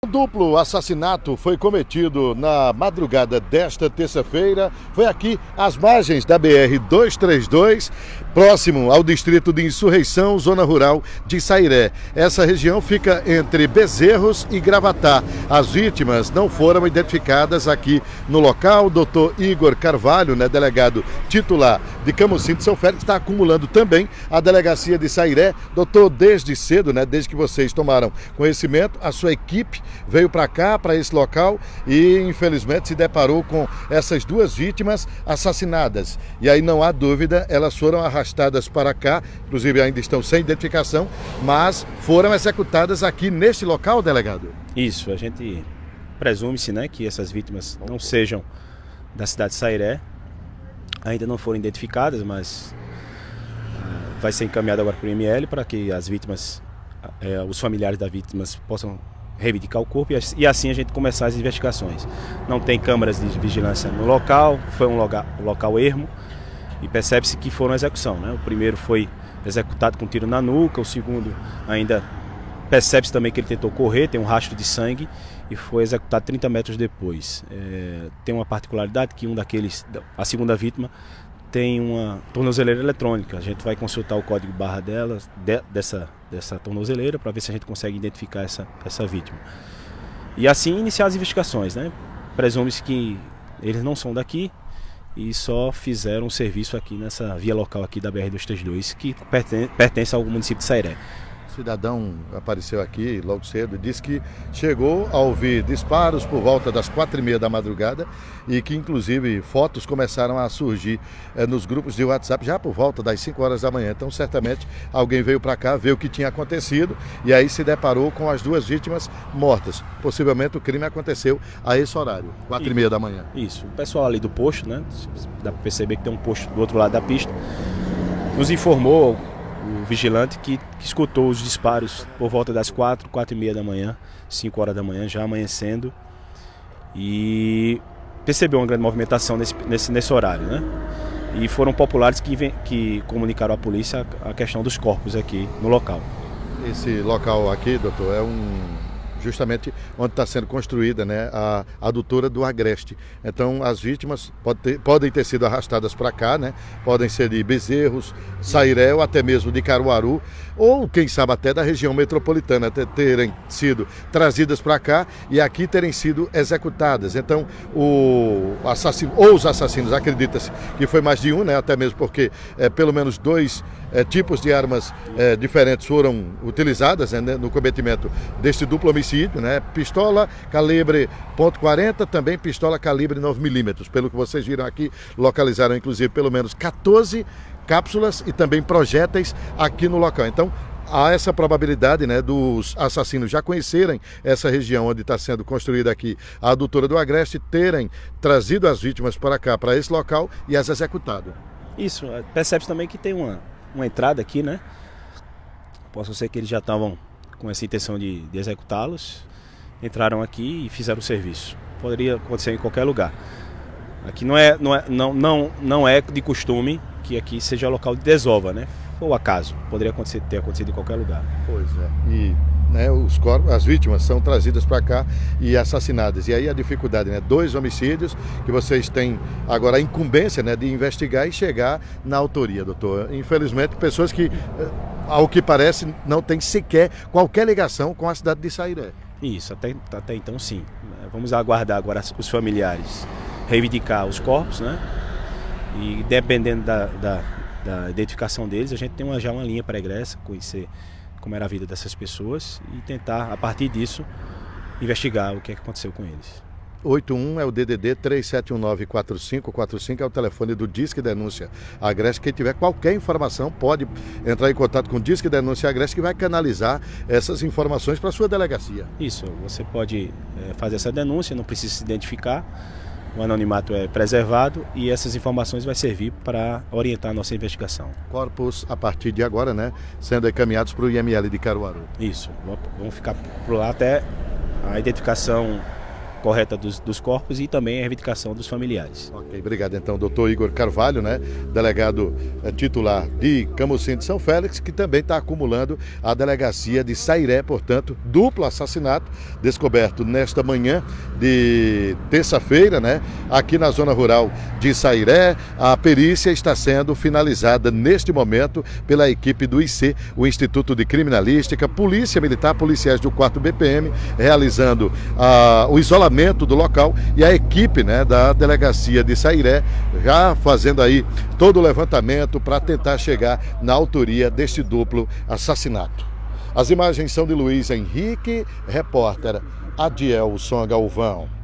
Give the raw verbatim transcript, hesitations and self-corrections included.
Duplo assassinato foi cometido na madrugada desta terça-feira. Foi aqui às margens da B R duzentos e trinta e dois, próximo ao distrito de Insurreição, zona rural de Sairé. Essa região fica entre Bezerros e Gravatá. As vítimas não foram identificadas aqui no local. O doutor Igor Carvalho, né, delegado titular de Camocim de São Félix, está acumulando também a delegacia de Sairé. Doutor, desde cedo, né, desde que vocês tomaram conhecimento, a sua equipe veio para cá, para esse local, e infelizmente se deparou com essas duas vítimas assassinadas. E aí não há dúvida, elas foram arrastadas para cá, inclusive ainda estão sem identificação, mas foram executadas aqui neste local, delegado? Isso, a gente presume-se, né, que essas vítimas não sejam da cidade de Sairé, ainda não foram identificadas, mas uh, vai ser encaminhado agora para o I M L para que as vítimas, uh, os familiares das vítimas possam reivindicar o corpo e assim a gente começar as investigações. Não tem câmeras de vigilância no local, foi um local, um local ermo e percebe-se que foram execução, né? O primeiro foi executado com um tiro na nuca, o segundo ainda percebe-se também que ele tentou correr, tem um rastro de sangue e foi executado trinta metros depois. É, tem uma particularidade que um daqueles, a segunda vítima, tem uma tornozeleira eletrônica. A gente vai consultar o código barra dela, de, dessa, dessa tornozeleira, para ver se a gente consegue identificar essa, essa vítima. E assim iniciar as investigações, né? Presume-se que eles não são daqui e só fizeram um serviço aqui nessa via local aqui da B R duzentos e trinta e dois, que pertence, pertence ao município de Sairé. O cidadão apareceu aqui logo cedo e disse que chegou a ouvir disparos por volta das quatro e meia da madrugada e que inclusive fotos começaram a surgir eh, nos grupos de WhatsApp já por volta das cinco horas da manhã. Então certamente alguém veio para cá ver o que tinha acontecido e aí se deparou com as duas vítimas mortas. Possivelmente o crime aconteceu a esse horário, quatro e meia da manhã. Isso, o pessoal ali do posto, né, dá para perceber que tem um posto do outro lado da pista, nos informou, o vigilante, que, que escutou os disparos por volta das quatro, quatro e meia da manhã, cinco horas da manhã, já amanhecendo, e percebeu uma grande movimentação nesse, nesse, nesse horário, né? E foram populares que, que comunicaram à polícia a, a questão dos corpos aqui no local. Esse local aqui, doutor, é um... justamente onde está sendo construída, né, a adutora do Agreste. Então as vítimas pode ter, podem ter sido arrastadas para cá, né, podem ser de Bezerros, Sairé ou até mesmo de Caruaru, ou quem sabe até da região metropolitana, terem sido trazidas para cá e aqui terem sido executadas. Então o assassino, ou os assassinos, acredita-se que foi mais de um, né, até mesmo porque é, pelo menos dois é, tipos de armas é, diferentes foram utilizadas, né, no cometimento deste duplo homicídio, né? Pistola calibre ponto quarenta, também pistola calibre nove milímetros. Pelo que vocês viram aqui, localizaram inclusive pelo menos quatorze cápsulas e também projéteis aqui no local. Então há essa probabilidade, né, dos assassinos já conhecerem essa região onde está sendo construída aqui a adutora do Agreste, terem trazido as vítimas para cá, para esse local, e as executado. Isso, percebe-se também que tem uma, uma entrada aqui, né? Posso ser que eles já estavam com essa intenção de, de executá-los, entraram aqui e fizeram o serviço. Poderia acontecer em qualquer lugar. Aqui não é, não é, não, não, não é de costume que aqui seja local de desova, né? Ou acaso, poderia acontecer, ter acontecido em qualquer lugar. Pois é. E né, os corpos, as vítimas são trazidas para cá e assassinadas. E aí a dificuldade, né? Dois homicídios que vocês têm agora a incumbência, né, de investigar e chegar na autoria, doutor. Infelizmente, pessoas que, ao que parece, não têm sequer qualquer ligação com a cidade de Sairé. Isso, até, até então sim. Vamos aguardar agora os familiares reivindicar os corpos, né? E dependendo da, da, da identificação deles, a gente tem uma, já uma linha pregressa, conhecer como era a vida dessas pessoas e tentar, a partir disso, investigar o que é que aconteceu com eles. oito um é o D D D três sete um nove quatro cinco quatro cinco, é o telefone do Disque Denúncia Agreste. Quem tiver qualquer informação pode entrar em contato com o Disque Denúncia Agreste, que vai canalizar essas informações para a sua delegacia. Isso, você pode é, fazer essa denúncia, não precisa se identificar, o anonimato é preservado e essas informações vai servir para orientar a nossa investigação. Corpos, a partir de agora, né, sendo encaminhados para o I M L de Caruaru. Isso, vão ficar por lá até a identificação correta dos, dos corpos e também a reivindicação dos familiares. Ok, obrigado então, doutor Igor Carvalho, né, delegado eh, titular de Camusim de São Félix, que também está acumulando a delegacia de Sairé, portanto, duplo assassinato descoberto nesta manhã de terça-feira, né, aqui na zona rural de Sairé. A perícia está sendo finalizada neste momento pela equipe do I C, o Instituto de Criminalística, Polícia Militar, policiais do quarto B P M, realizando ah, o isolamento do local, e a equipe, né, da delegacia de Sairé já fazendo aí todo o levantamento para tentar chegar na autoria deste duplo assassinato. As imagens são de Luiz Henrique, repórter Adielson Galvão.